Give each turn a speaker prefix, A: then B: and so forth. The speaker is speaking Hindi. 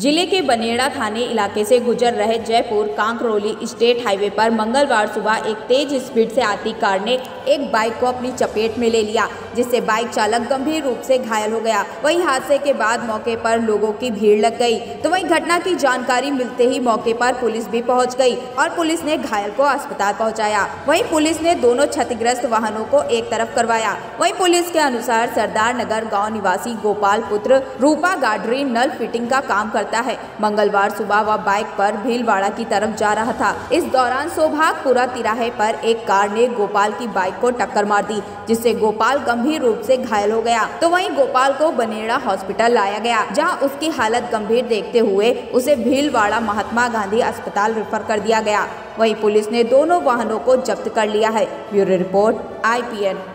A: जिले के बनेड़ा थाने इलाके से गुजर रहे जयपुर कांकरोली स्टेट हाईवे पर मंगलवार सुबह एक तेज स्पीड से आती कार ने एक बाइक को अपनी चपेट में ले लिया, जिससे बाइक चालक गंभीर रूप से घायल हो गया। वहीं हादसे के बाद मौके पर लोगों की भीड़ लग गई। तो वहीं घटना की जानकारी मिलते ही मौके पर पुलिस भी पहुंच गई और पुलिस ने घायल को अस्पताल पहुंचाया। वहीं पुलिस ने दोनों क्षतिग्रस्त वाहनों को एक तरफ करवाया। वहीं पुलिस के अनुसार सरदार नगर गाँव निवासी गोपाल पुत्र रूपा गाडरी नल फिटिंग का काम करता है। मंगलवार सुबह वह बाइक पर भीलवाड़ा की तरफ जा रहा था। इस दौरान सौभागपुरा तिराहे पर एक कार ने गोपाल की बाइक को टक्कर मार दी, जिससे गोपाल गंभीर रूप से घायल हो गया। तो वहीं गोपाल को बनेड़ा हॉस्पिटल लाया गया, जहां उसकी हालत गंभीर देखते हुए उसे भीलवाड़ा महात्मा गांधी अस्पताल रेफर कर दिया गया। वहीं पुलिस ने दोनों वाहनों को जब्त कर लिया है। Bureau report IPN।